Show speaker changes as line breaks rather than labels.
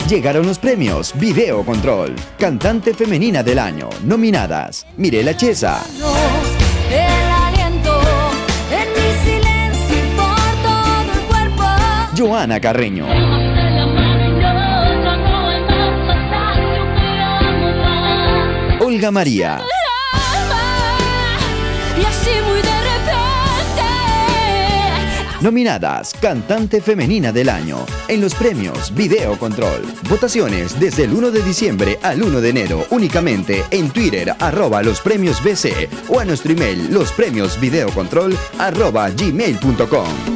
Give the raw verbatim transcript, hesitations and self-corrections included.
Llegaron los premios Video Control. Cantante femenina del año. Nominadas: Mirela Chesa,
El aliento en mi silencio por todo el cuerpo.
Joana Carreño, Olga María.
Y así muy de repente.
Nominadas: Cantante femenina del año en los premios Video Control. Votaciones desde el uno de diciembre al uno de enero únicamente en Twitter arroba los premios B C o a nuestro email lospremiosvideocontrol arroba gmail punto com.